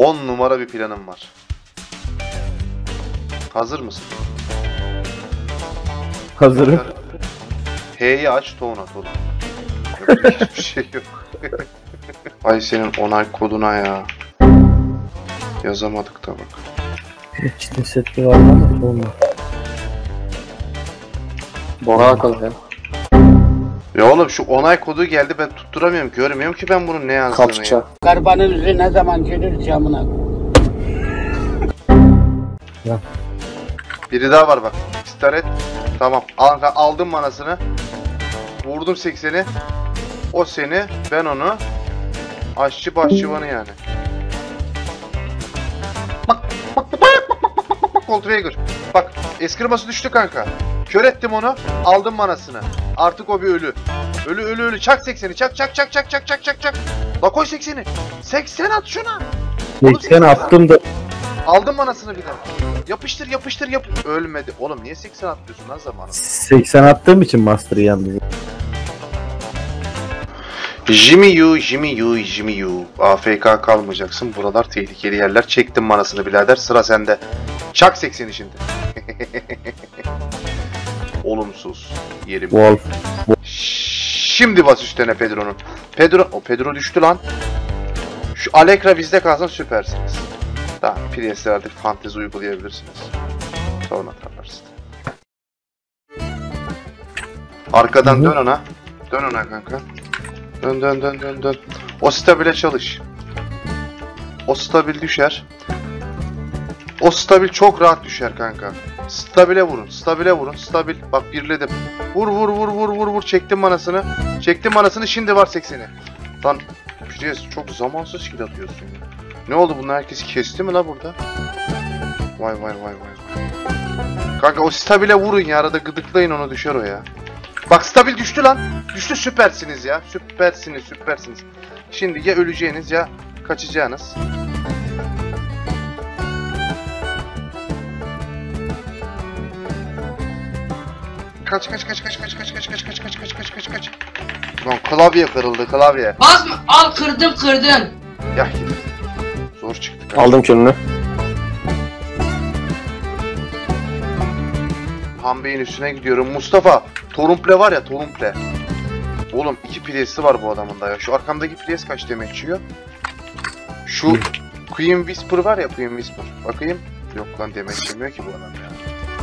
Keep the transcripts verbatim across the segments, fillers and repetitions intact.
on numara bir planım var. Hazır mısın? Hazırım. H'yi aç, ton at oğlum. Yok, hiçbir şey yok. Ay senin onay koduna ya. Yazamadık da bak. Çitin setli var ama olmuyor. Bora akıllı ya. Ya oğlum şu onay kodu geldi, ben tutturamıyorum, görmüyorum ki ben bunun ne yazdığını. Kapça. Ya. Garibanın yüzü ne zaman gelir camına? Ya. Biri daha var bak. İstaret. Tamam. Al, aldım manasını. Vurdum sekseni. O seni, ben onu. Aşçı başçıvanı yani. Bak bak bak bak bak bak bak bak Cold Trigger. Bak eskırması düştü kanka. Kör ettim onu. Aldım manasını. Artık o bir ölü. Ölü ölü ölü. Çak sekseni. Çak çak çak çak çak çak çak çak. La koy sekseni. seksen at şuna. seksen attım da. Aldım manasını bir daha. Yapıştır yapıştır yap. Ölmedi. Oğlum niye seksen atlıyorsun lan zamanı? seksen attığım için Master'ı yalnız. Jimmy Yu, Jimmy Yu, Jimmy Yu. A F K kalmayacaksın. Buralar tehlikeli yerler. Çektim manasını birader. Sıra sende. Çak sekseni şimdi. Olumsuz. Yerim. Wolf. Şimdi bas üstüne Pedro'nun. Pedro, o Pedro düştü lan. Şu Allegra bizde kalsın, süpersiniz. Tamam, Priest'e artık fantezi uygulayabilirsiniz. Sonra atarsın. Arkadan Hı-hı. dön ona. Dön ona kanka. Dön dön dön dön dön. O stabile çalış. O stabil düşer. O stabil çok rahat düşer kanka. Stabile vurun, stabile vurun, stabil. Bak birledim. Vur vur vur vur vur vur. Çektim manasını. Çektim manasını, şimdi var sekseni. Lan Priest çok zamansız kill atıyorsun ya. Ne oldu, bunlar herkesi kesti mi la burada? Vay vay vay vay. Kanka o stabile vurun ya, arada gıdıklayın onu, düşer o ya. Bak stabil düştü lan. Düştü, süpersiniz ya. Süpersiniz süpersiniz. Şimdi ya öleceğiniz ya kaçacağınız. Kaç kaç kaç kaç kaç kaç kaç kaç kaç kaç kaç kaç kaç kaç. Lan klavye kırıldı, klavye. Basma, al kırdım kırdım. Ya zor çıktı. Kanka. Aldım könlünü. Hanbey'in üstüne gidiyorum. Mustafa, Torumple var ya, Torumple. Oğlum iki Priest'i var bu adamın da ya. Şu arkamdaki Priest kaç demek içiyor? Şu Queen Whisper var ya, Queen Whisper. Bakayım. Yok lan, demek içemiyor ki bu adam ya.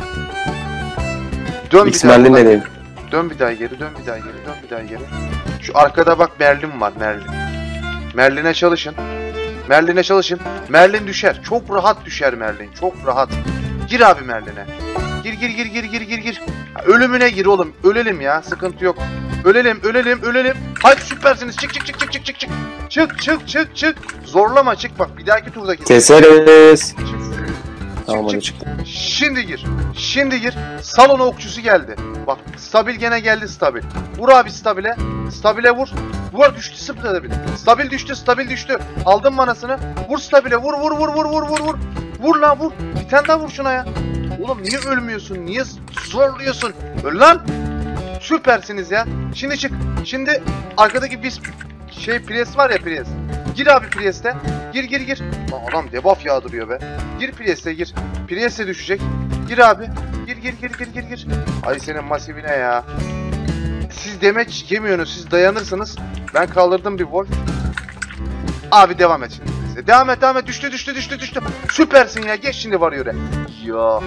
Dön bir daha. İsmail'in nedeni. Dön bir daha geri, dön bir daha geri, dön bir daha geri. Şu arkada bak Merlin var, Merlin. Merlin'e çalışın. Merlin'e çalışın. Merlin düşer. Çok rahat düşer Merlin. Çok rahat. Gir abi Merlin'e. Gir gir gir gir gir gir gir. Ölümüne gir oğlum. Ölelim ya. Sıkıntı yok. Ölelim, ölelim, ölelim. Haydi süpersiniz. Çık çık çık çık çık çık çık. Çık çık çık çık. Zorlama, çık bak. Bir dahaki turda gir. Keseriz. Tamam, Çık, hadi çık. çıktı. Şimdi gir. Şimdi gir. Salon okçusu geldi. Bak stabil gene geldi, stabil. Vur abi stabile. Stabile vur. Vur, düştü stabil. Stabil düştü, stabil düştü. Aldım manasını. Vur stabile. Vur vur vur vur vur vur vur. Vur lan vur. Bir tane daha vur şuna ya. Oğlum niye ölmüyorsun? Niye zorluyorsun? Öl lan. Süpersiniz ya. Şimdi çık. Şimdi arkadaki biz şey Priest var ya, Priest. Gir abi Priest'e. Gir gir gir. Lan adam debuff yağdırıyor be. Gir Priest'e gir. Priest'e düşecek. Gir abi. Gir gir gir gir gir gir. Ay senin masifine ya. Siz demeç yemiyorsunuz. Siz dayanırsınız. Ben kaldırdım bir Wolf. Abi devam et şimdi. Priest'e. Devam et devam et. Düştü düştü düştü düştü. Süpersin ya. Geç şimdi var yöre. Ya.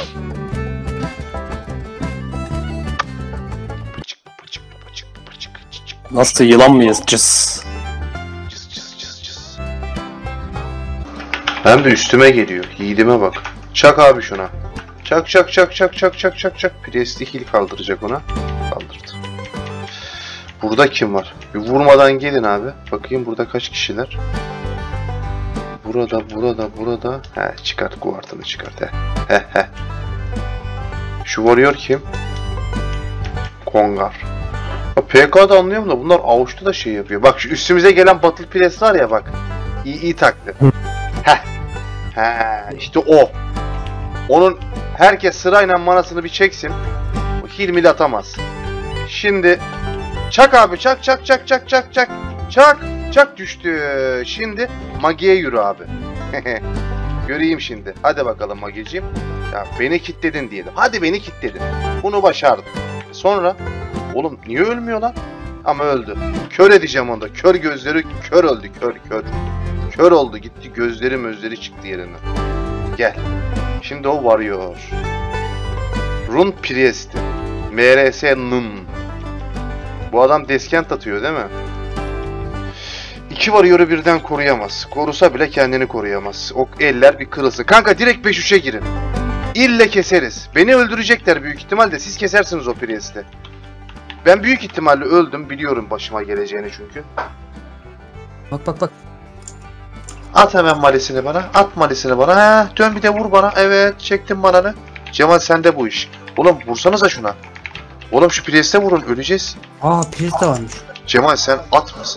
Nasıl, yılan mıyız? Cız. Cız cız cız cız. Hem de üstüme geliyor. Yiğidime bak. Çak abi şuna. Çak çak çak çak çak çak çak çak. Priest'i heal kaldıracak ona. Kaldırdı. Burada kim var? Bir vurmadan gelin abi. Bakayım burada kaç kişiler. Burada, burada, burada. He, çıkart kuartını çıkart he. He he. Şu warrior kim? Kongar. P K'da anlıyorum da bunlar avuçta da şey yapıyor. Bak şu üstümüze gelen Battle Press var ya bak. İyi iyi taktı. Heh. He, işte o. Onun herkes sırayla manasını bir çeksin. O hilmil atamaz. Şimdi çak abi, çak çak çak çak çak çak. Çak çak düştü. Şimdi magiye yürü abi. Göreyim şimdi. Hadi bakalım Magiciğim. Ya beni kitledin diyelim. Hadi beni kitledin. Bunu başardım. Sonra oğlum niye ölmüyor lan? Ama öldü. Kör edeceğim onu da. Kör gözleri kör öldü. Kör kör. Kör oldu gitti. Gözleri mözleri çıktı yerinden. Gel. Şimdi o varıyor. Run Priest'i. M R S Nun. Bu adam deskent atıyor değil mi? İki varıyoru birden koruyamaz. Korusa bile kendini koruyamaz. O eller bir kırılsın. Kanka direkt beş üçe girin. İlle keseriz. Beni öldürecekler büyük ihtimalle. Siz kesersiniz o Priest'i. Ben büyük ihtimalle öldüm. Biliyorum başıma geleceğini çünkü. Bak bak bak. At hemen malisini bana. At malisini bana. Ha, dön bir de vur bana. Evet çektim bananı. Cemal sende bu iş. Oğlum vursanıza şuna. Oğlum şu Priest'e vurun. Öleceğiz. Aa priz de varmış. Cemal sen at mısın?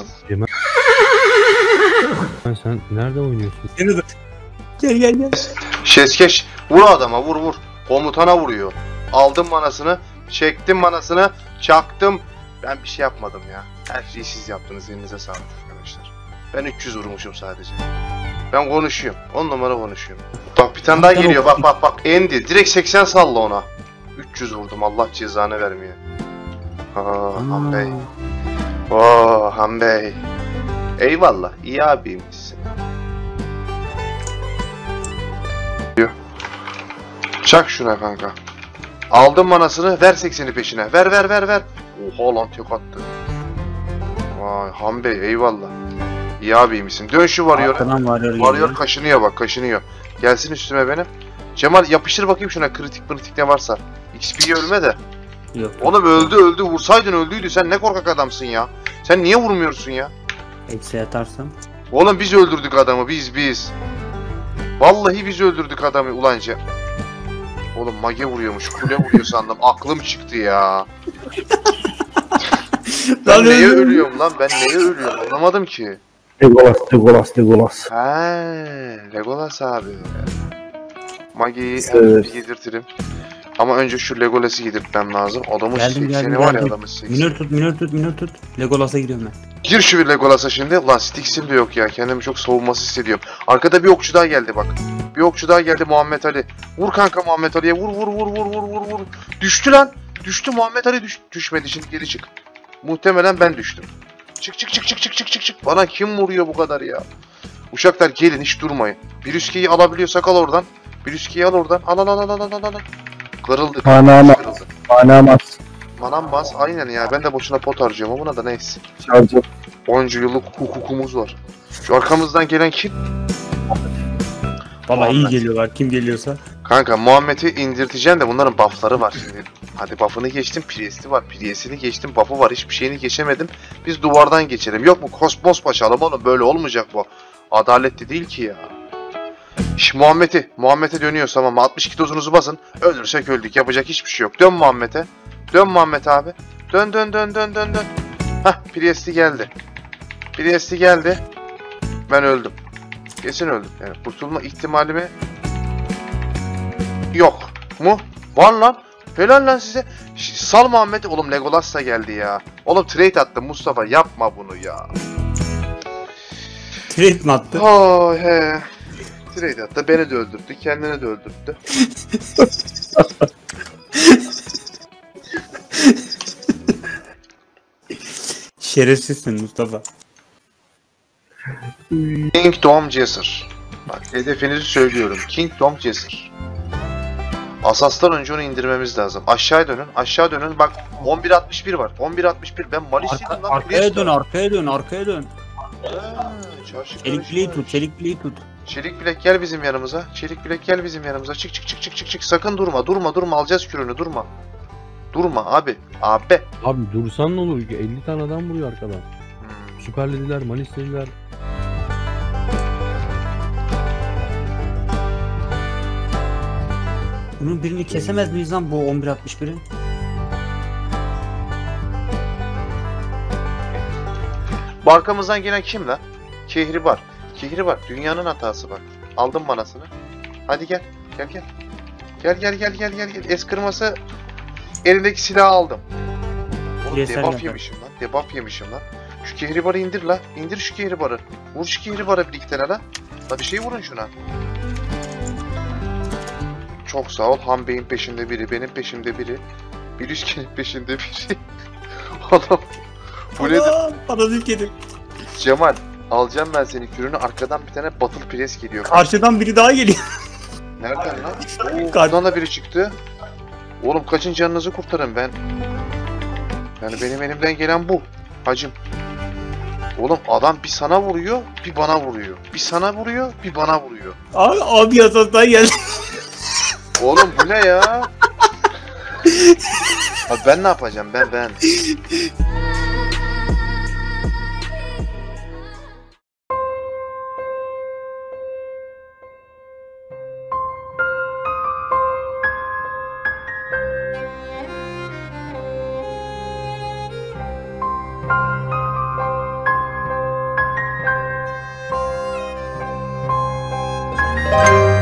Sen nerede oynuyorsun? Gel gel gel. Şeskeş. Vur adama vur vur. Komutana vuruyor. Aldım manasını. Çektim manasını. Çaktım. Ben bir şey yapmadım ya. Her şeyi siz yaptınız. Elinize sağlık arkadaşlar. Ben üç yüz vurmuşum sadece. Ben konuşuyorum. on numara konuşuyorum. Bak bir tane daha geliyor. Bak bak bak. Endi. Direkt seksen salla ona. üç yüz vurdum. Allah cezanı vermiyor. Aa, Han Bey. Oo Han Bey. Eyvallah. İyi abiymişsin. Çak şuna kanka. Aldım manasını. Ver sekseni peşine. Ver ver ver ver. Oha lan tek attı. Vay Han Bey eyvallah. İyi abiymişsin. Dön şu varıyor. Arkadan varıyor. Varıyor kaşınıyor bak kaşınıyor. Gelsin üstüme benim. Cemal yapıştır bakayım şuna kritik kritik ne varsa. X P'ye ölme de. Yok. Oğlum öldü öldü vursaydın öldüydü. Sen ne korkak adamsın ya. Sen niye vurmuyorsun ya? Eksi atarsam. Oğlum biz öldürdük adamı biz biz. Vallahi biz öldürdük adamı ulanca. Oğlum mage vuruyormuş kule vuruyor sandım. Aklım çıktı ya. Ben neye ölüyorum lan? Ben neye ölüyorum? Anlamadım ki. Legolas, Legolas, Legolas. He, Legolas abi. Mage'yi Evet. yedirtirim. Ama önce şu Legolas'ı yedirtmem lazım. Adamın Geldim, sekseni geldim, var ya geldim. adamın sekseni. Minör tut minör tut minör tut. Legolas'a gidiyorum ben. Gir şu bir Legolas'a şimdi. Lan Stix'im de yok ya. Kendimi çok savunması hissediyorum. Arkada bir okçu daha geldi bak. Bir okçu daha geldi Muhammed Ali. Vur kanka Muhammed Ali'ye. Vur vur vur vur vur vur vur. Düştü lan. Düştü Muhammed Ali düş düşmedi. Şimdi geri çık. Muhtemelen ben düştüm. Çık çık çık çık çık çık çık çık. Bana kim vuruyor bu kadar ya? Uşaklar gelin hiç durmayın. Bir üskeyi alabiliyorsak al oradan. Bir üskeyi al oradan. Al al al al al al al. Kırıldı. Manama. Kırıldı. Manamaz. Manam bas. Aynen ya. Ben de boşuna pot harcıyorum. Buna da neyse. Şarjı. onca yıllık hukukumuz var. Şu arkamızdan gelen kim? Valla iyi Muhammed. geliyorlar kim geliyorsa. Kanka Muhammed'i indirteceğim de bunların buff'ları var şimdi. Hadi buff'ını geçtim, Priest'i var. Priest'ini geçtim, buff'ı var. Hiçbir şeyini geçemedim. Biz duvardan geçelim. Yok mu? Kosmos başalım oğlum. Böyle olmayacak bu. Adaletli değil ki ya. Şş Muhammed'i. Muhammed'e dönüyoruz tamam. altmış iki dozunuzu basın. Ölürsek öldük. Yapacak hiçbir şey yok. Dön Muhammed'e. Dön Muhammed abi. Dön dön dön dön dön dön. Hah Priest'i geldi. Priest'i geldi. Ben öldüm. Kesin öldüm. Yani kurtulma ihtimalimi yok mu? Var lan. Helal lan size. Ş Sal Muhammed. Oğlum Legolas da geldi ya. Oğlum trade attı Mustafa. Yapma bunu ya. Trade mi attı? Oh he. Trade attı. Beni de öldürdü. Kendini de öldürdü. Şerefsizsin Mustafa. Kingdom Jesser. Bak hedefinizi söylüyorum. Kingdom Jesser. Asastan önce onu indirmemiz lazım. Aşağı dönün. Aşağı dönün. Bak on bir altmış bir var. on bir altmış bir. Ben Malis'iydim Arka, lan. arkaya Priest dön var. arkaya dön arkaya dön. Ha, çarşı Çelik bileği karışmış. tut çelik bileği tut. Çelik bilek gel bizim yanımıza. Çelik bilek gel bizim yanımıza. Çık çık çık çık çık çık. Sakın durma. Durma durma. Alacağız kürünü. Durma. Durma abi. Abi. Abi dursan ne olur ki? elli tane adam vuruyor arkadan. Hmm. Süperlediler, Malislediler. Bunun birini kesemez miyiz lan bu on bir altmış biri? Bu arkamızdan gelen kim lan? Kehribar. Kehribar. Dünyanın hatası bak. Aldım manasını. Hadi gel. Gel gel. Gel gel gel gel gel. gel. Es kırması elindeki silahı aldım. Oğlum Bireysel debuff yapar. yemişim lan. Debuff yemişim lan. Şu Kehribar'ı indir la. İndir şu Kehribar'ı. Vur şu Kehribar'ı bir iki tane la. La bir şey vurun şuna. Çok sağ ol. Han Bey'in peşinde biri, benim peşimde biri. Bir üçgenin peşinde biri. Adam. Bu nedir? Anam, parazit yedim. Cemal. Alacağım ben senin kürünü. Arkadan bir tane battle press geliyor. Karşıdan biri daha geliyor. Nereden lan? Oo, Kar- buradan da biri çıktı. Oğlum kaçın canınızı kurtarın ben. Yani benim elimden gelen bu. Hacım. Oğlum adam bir sana vuruyor, bir bana vuruyor. Bir sana vuruyor, bir bana vuruyor. Abi, abi yasasından geldi. Oğlum bu ne ya? Abi ben ne yapacağım? Ben ben. Thank you.